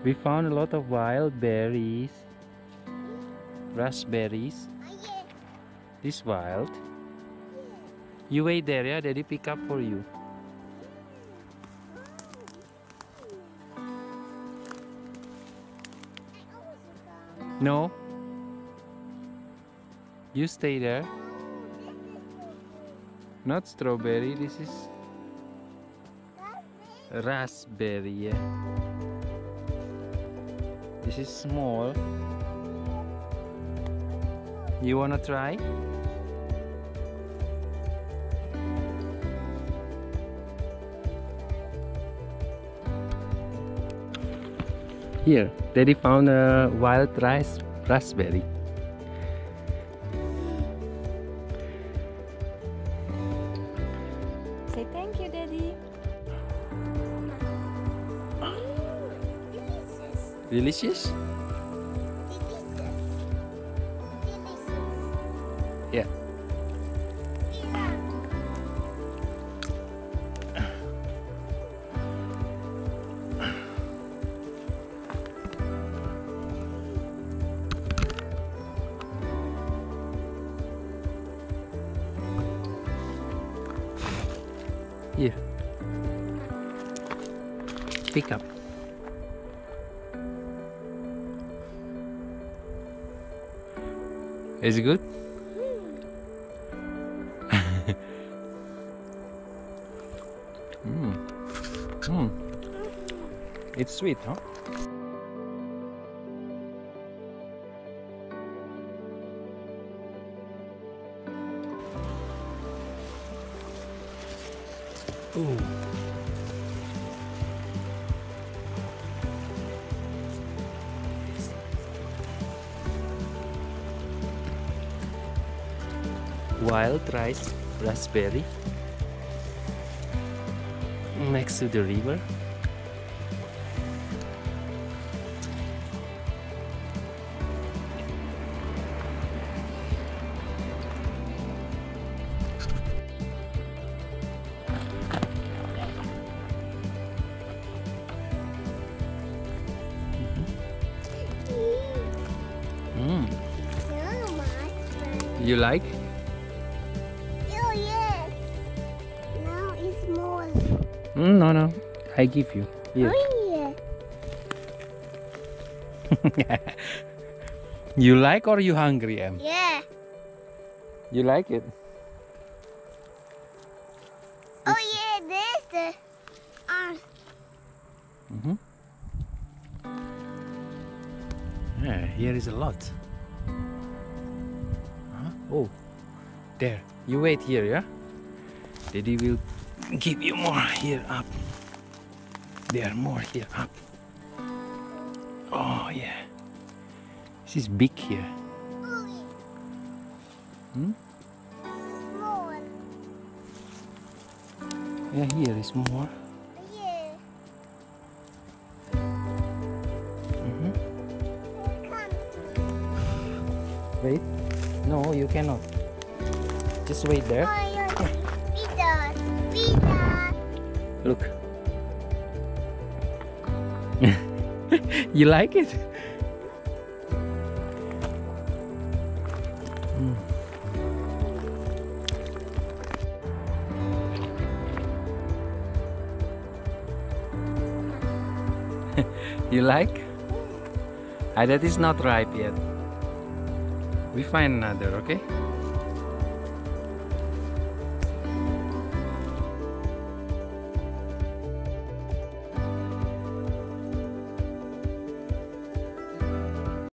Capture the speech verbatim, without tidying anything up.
We found a lot of wild berries. Raspberries. This wild. You wait there, yeah? Daddy pick up for you. No. You stay there. Not strawberry, this is raspberry, yeah. This is small. You wanna try? Here, Daddy found a wild rice raspberry. Say thank you, Daddy. Delicious? Yeah. Here. Pick up. Is it good? mm. Mm. It's sweet, huh? Ooh. Wild rice raspberry next to the river. Mm. You like? Oh yes. Now it's small. Mm, no, no. I give you. Here. Oh yeah. You like or you hungry, Em? Yeah. You like it? Oh yeah, there's the arm. Mm-hmm. Yeah, here is a lot. Huh? Oh, there. You wait here, yeah? Daddy will give you more here up. There are more here up. Oh yeah. This is big here. Oh yeah. Hmm? Small. Yeah, here is more. Yeah. Mm-hmm. Come. Wait. No, you cannot. Just wait there. Oh yeah. Pizza. Pizza. Look. You like it? Mm. You like? Ah, that is not ripe yet. We find another, okay?